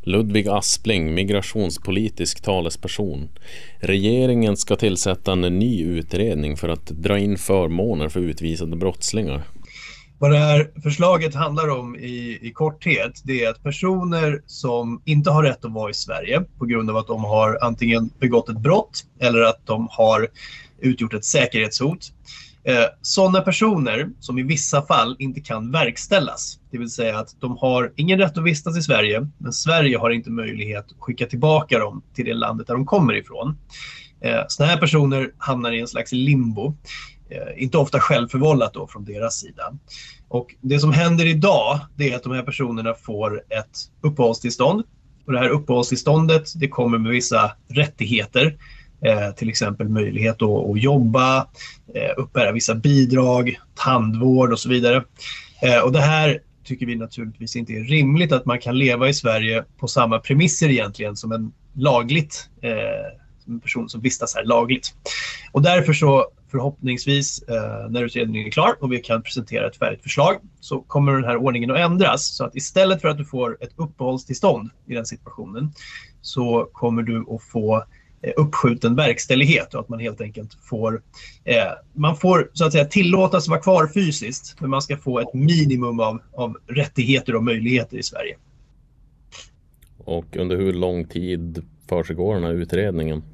Ludvig Aspling, migrationspolitisk talesperson. Regeringen ska tillsätta en ny utredning för att dra in förmåner för utvisade brottslingar. Vad det här förslaget handlar om i korthet, det är att personer som inte har rätt att vara i Sverige på grund av att de har antingen begått ett brott eller att de har utgjort ett säkerhetshot. Sådana personer som i vissa fall inte kan verkställas, det vill säga att de har ingen rätt att vistas i Sverige, men Sverige har inte möjlighet att skicka tillbaka dem till det landet där de kommer ifrån. Sådana här personer hamnar i en slags limbo, inte ofta självförvållat då från deras sida. Och det som händer idag, det är att de här personerna får ett uppehållstillstånd. Och det här uppehållstillståndet, det kommer med vissa rättigheter. Till exempel möjlighet att jobba, uppbära vissa bidrag, tandvård och så vidare. Och det här tycker vi naturligtvis inte är rimligt, att man kan leva i Sverige på samma premisser egentligen som en person som vistas här lagligt. Och därför så förhoppningsvis när utredningen är klar och vi kan presentera ett färdigt förslag, så kommer den här ordningen att ändras, så att istället för att du får ett uppehållstillstånd i den situationen, så kommer du att få uppskjuten verkställighet, och att man helt enkelt får man får så att säga tillåtas vara kvar fysiskt, men man ska få ett minimum av rättigheter och möjligheter i Sverige. Och under hur lång tid försiggår den här utredningen?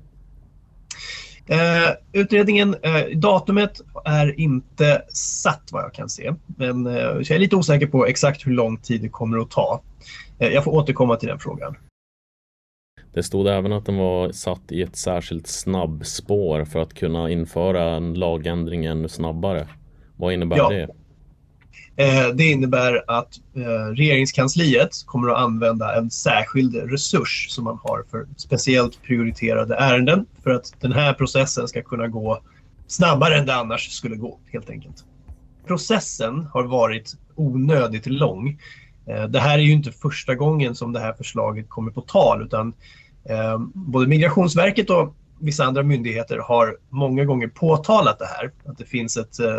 Utredningen, datumet är inte satt vad jag kan se, men jag är lite osäker på exakt hur lång tid det kommer att ta. Jag får återkomma till den frågan. Det stod även att den var satt i ett särskilt snabbspår för att kunna införa en lagändring ännu snabbare. Vad innebär det? Det innebär att regeringskansliet kommer att använda en särskild resurs som man har för speciellt prioriterade ärenden, för att den här processen ska kunna gå snabbare än det annars skulle gå, helt enkelt. Processen har varit onödigt lång. Det här är ju inte första gången som det här förslaget kommer på tal, utan både Migrationsverket och vissa andra myndigheter har många gånger påtalat det här. Att det finns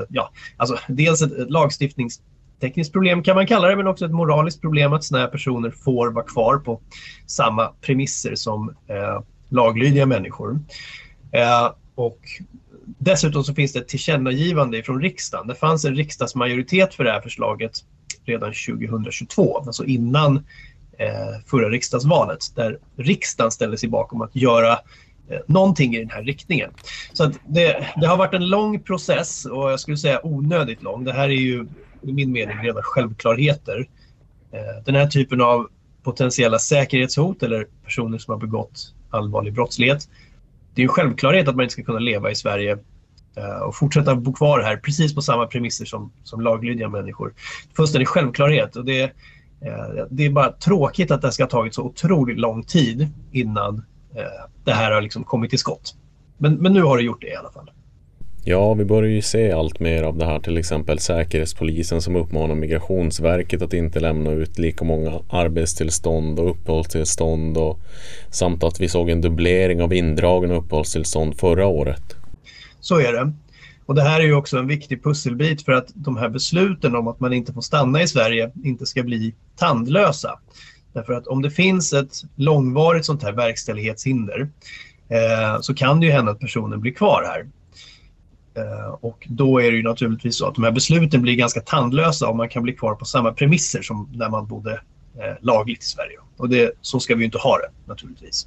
dels ett lagstiftningstekniskt problem kan man kalla det, men också ett moraliskt problem att sådana här personer får vara kvar på samma premisser som laglydiga människor. Och dessutom så finns det ett tillkännagivande från riksdagen. Det fanns en riksdagsmajoritet för det här förslaget redan 2022, alltså innan förra riksdagsvalet, där riksdagen ställde sig bakom att göra någonting i den här riktningen. Så att det har varit en lång process, och jag skulle säga onödigt lång. Det här är ju i min mening redan självklarheter. Den här typen av potentiella säkerhetshot eller personer som har begått allvarlig brottslighet, det är ju en självklarhet att man inte ska kunna leva i Sverige och fortsätta bo kvar här precis på samma premisser som laglydiga människor. Först är det självklarhet, och det är bara tråkigt att det ska ha tagit så otroligt lång tid innan det här har liksom kommit till skott. Men nu har det gjort det i alla fall. Ja, vi börjar ju se allt mer av det här, till exempel Säkerhetspolisen som uppmanar Migrationsverket att inte lämna ut lika många arbetstillstånd och uppehållstillstånd, och samt att vi såg en dubblering av indragna uppehållstillstånd förra året. Så är det. Och det här är ju också en viktig pusselbit för att de här besluten om att man inte får stanna i Sverige inte ska bli tandlösa. Därför att om det finns ett långvarigt sånt här verkställighetshinder så kan det ju hända att personen blir kvar här. Och då är det ju naturligtvis så att de här besluten blir ganska tandlösa om man kan bli kvar på samma premisser som när man bodde lagligt i Sverige. Och så ska vi ju inte ha det, naturligtvis.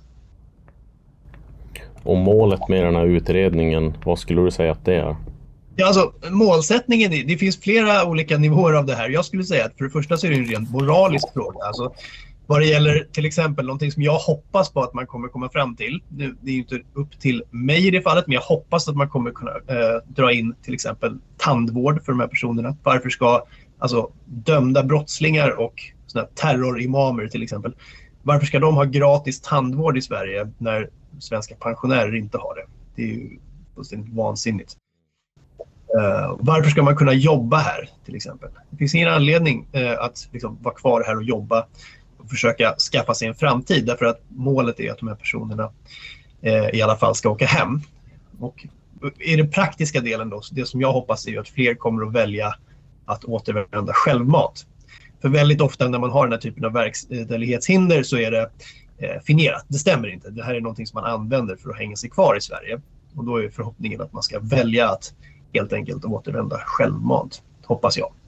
Och målet med den här utredningen, vad skulle du säga att det är? Ja, alltså målsättningen, det finns flera olika nivåer av det här. Jag skulle säga att för det första så är det en rent moralisk fråga. Alltså, vad det gäller till exempel någonting som jag hoppas på att man kommer komma fram till. Det är ju inte upp till mig i det fallet, men jag hoppas att man kommer kunna dra in till exempel tandvård för de här personerna. Varför ska dömda brottslingar och såna terrorimamer till exempel, varför ska de ha gratis tandvård i Sverige när svenska pensionärer inte har det? Det är ju fullständigt vansinnigt. Varför ska man kunna jobba här till exempel? Det finns ingen anledning att vara kvar här och jobba och försöka skaffa sig en framtid, därför att målet är att de här personerna i alla fall ska åka hem. Och i den praktiska delen då, det som jag hoppas är att fler kommer att välja att återvända självmant. För väldigt ofta när man har den här typen av verkställighetshinder så är det finerat. Det stämmer inte. Det här är någonting som man använder för att hänga sig kvar i Sverige. Och då är förhoppningen att man ska välja att helt enkelt återvända självmant, hoppas jag.